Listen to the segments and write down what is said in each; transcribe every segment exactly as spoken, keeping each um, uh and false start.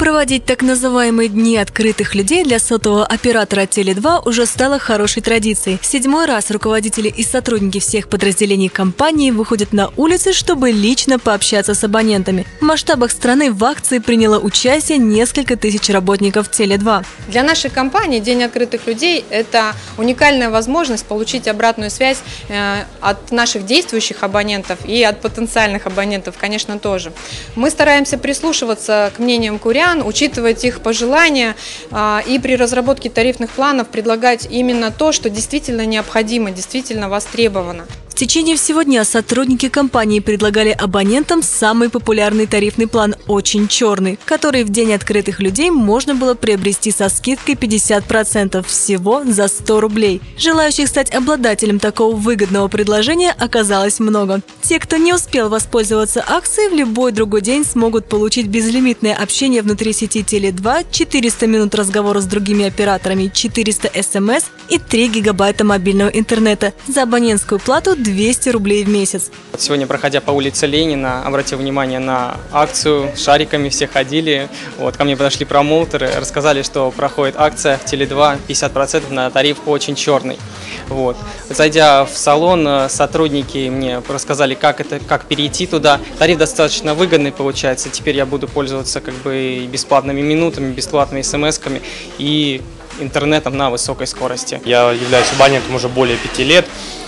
Проводить так называемые дни открытых людей для сотового оператора Теле два уже стало хорошей традицией. Седьмой раз руководители и сотрудники всех подразделений компании выходят на улицы, чтобы лично пообщаться с абонентами. В масштабах страны в акции приняло участие несколько тысяч работников Теле два. Для нашей компании День открытых людей – это уникальная возможность получить обратную связь от наших действующих абонентов и от потенциальных абонентов, конечно, тоже. Мы стараемся прислушиваться к мнениям курян, учитывать их пожелания и при разработке тарифных планов предлагать именно то, что действительно необходимо, действительно востребовано. В течение всего дня сотрудники компании предлагали абонентам самый популярный тарифный план «Очень черный», который в День открытых людей можно было приобрести со скидкой пятьдесят процентов всего за сто рублей. Желающих стать обладателем такого выгодного предложения оказалось много. Те, кто не успел воспользоваться акцией, в любой другой день смогут получить безлимитное общение внутри сети Теле два, четыреста минут разговора с другими операторами, четыреста смс и три гигабайта мобильного интернета за абонентскую плату двести рублей в месяц. Сегодня, проходя по улице Ленина, обратил внимание на акцию, шариками все ходили. Вот, ко мне подошли промоутеры, рассказали, что проходит акция в Теле два пятьдесят процентов на тариф «Очень черный». Вот. Зайдя в салон, сотрудники мне рассказали, как, это, как перейти туда. Тариф достаточно выгодный получается. Теперь я буду пользоваться как бы бесплатными минутами, бесплатными смс-ками и интернетом на высокой скорости. Я являюсь абонентом уже более пяти лет.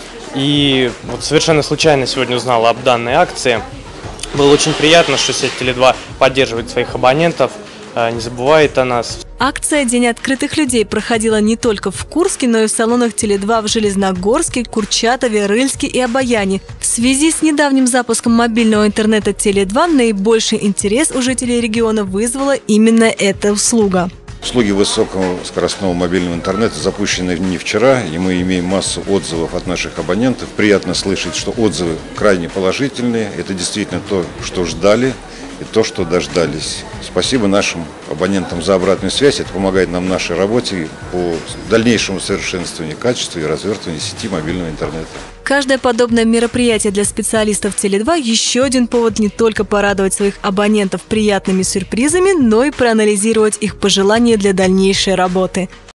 И вот совершенно случайно сегодня узнал об данной акции. Было очень приятно, что сеть Теле два поддерживает своих абонентов, не забывает о нас. Акция «День открытых людей» проходила не только в Курске, но и в салонах Теле два в Железногорске, Курчатове, Рыльске и Обаяне. В связи с недавним запуском мобильного интернета Теле два наибольший интерес у жителей региона вызвала именно эта услуга. Услуги высокого скоростного мобильного интернета запущены не вчера, и мы имеем массу отзывов от наших абонентов. Приятно слышать, что отзывы крайне положительные. Это действительно то, что ждали, и то, что дождались. Спасибо нашим абонентам за обратную связь. Это помогает нам в нашей работе по дальнейшему совершенствованию качества и развертыванию сети мобильного интернета. Каждое подобное мероприятие для специалистов Теле два – еще один повод не только порадовать своих абонентов приятными сюрпризами, но и проанализировать их пожелания для дальнейшей работы.